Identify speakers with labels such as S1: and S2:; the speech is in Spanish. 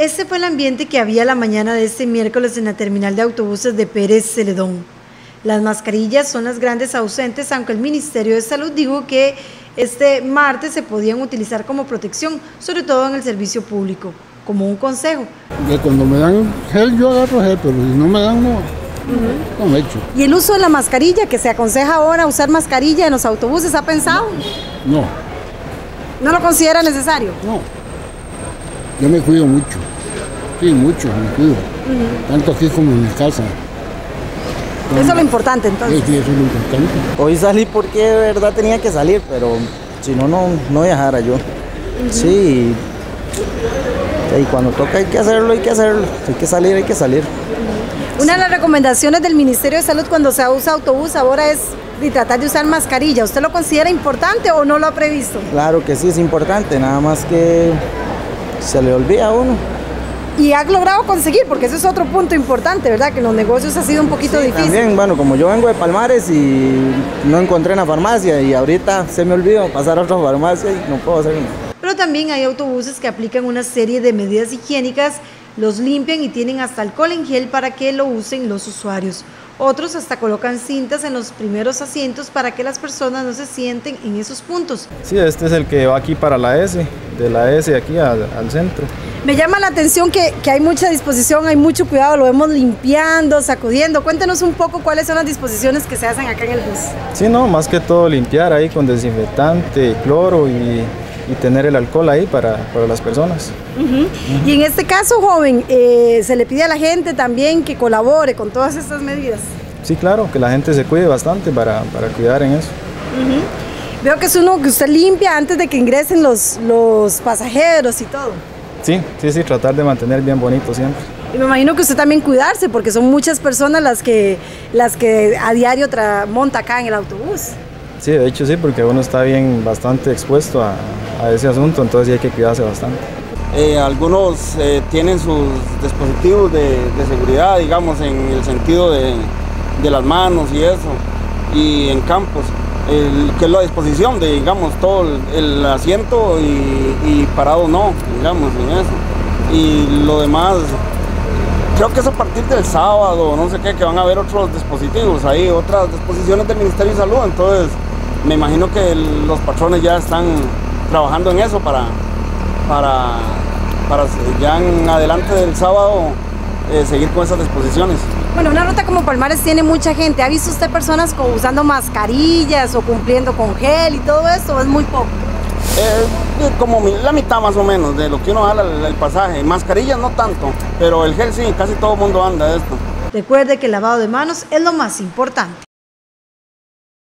S1: Este fue el ambiente que había la mañana de este miércoles en la terminal de autobuses de Pérez Celedón. Las mascarillas son las grandes ausentes, aunque el Ministerio de Salud dijo que este martes se podían utilizar como protección, sobre todo en el servicio público, como un consejo.
S2: Cuando me dan gel, yo agarro gel, pero si no me dan, no me echo.
S1: ¿Y el uso de la mascarilla, que se aconseja ahora usar mascarilla en los autobuses, ha pensado?
S2: No.
S1: ¿No lo considera necesario?
S2: No. Yo me cuido mucho. Sí, mucho, me cuido. Tanto aquí como en mi casa.
S1: Eso es lo importante, entonces.
S2: Sí, eso es lo importante.
S3: Hoy salí porque de verdad tenía que salir, pero si no, no viajara yo. Sí, y cuando toca hay que hacerlo, hay que salir, hay que salir.
S1: Una de las recomendaciones del Ministerio de Salud cuando se usa autobús ahora es de tratar de usar mascarilla. ¿Usted lo considera importante o no lo ha previsto?
S3: Claro que sí, es importante, nada más que se le olvida a uno.
S1: Y ha logrado conseguir, porque eso es otro punto importante, ¿verdad? Que en los negocios ha sido un poquito difícil.
S3: También, bueno, como yo vengo de Palmares y no encontré una farmacia y ahorita se me olvidó pasar a otra farmacia y no puedo hacer nada.
S1: Pero también hay autobuses que aplican una serie de medidas higiénicas, los limpian y tienen hasta alcohol en gel para que lo usen los usuarios. Otros hasta colocan cintas en los primeros asientos para que las personas no se sienten en esos puntos.
S4: Sí, este es el que va aquí para la S, de la S aquí al centro.
S1: Me llama la atención que hay mucha disposición, hay mucho cuidado, lo vemos limpiando, sacudiendo. Cuéntenos un poco cuáles son las disposiciones que se hacen acá en el bus.
S4: Sí, no, más que todo limpiar ahí con desinfectante, cloro y tener el alcohol ahí para las personas.
S1: Y en este caso, joven, se le pide a la gente también que colabore con todas estas medidas.
S4: Sí, claro, que la gente se cuide bastante para cuidar en eso.
S1: Veo que es uno que usted limpia antes de que ingresen los pasajeros y todo.
S4: Sí, tratar de mantener bien bonito siempre.
S1: Y me imagino que usted también cuidarse, porque son muchas personas las que a diario monta acá en el autobús.
S4: Sí, de hecho sí, porque uno está bastante expuesto a ese asunto, entonces sí hay que cuidarse bastante.
S5: Algunos tienen sus dispositivos de seguridad, digamos, en el sentido de las manos y eso, y en campos, que es la disposición de, digamos, todo el asiento y parado no, digamos, en eso. Y lo demás, creo que es a partir del sábado, no sé qué, que van a haber otros dispositivos ahí, otras disposiciones del Ministerio de Salud, entonces me imagino que los patrones ya están trabajando en eso para ya en adelante del sábado seguir con esas disposiciones.
S1: Bueno, una ruta como Palmares tiene mucha gente. ¿Ha visto usted personas usando mascarillas o cumpliendo con gel y todo eso? ¿O es muy poco?
S5: Como la mitad más o menos de lo que uno da el pasaje. Mascarillas no tanto, pero el gel sí, casi todo el mundo anda esto.
S1: Recuerde que el lavado de manos es lo más importante.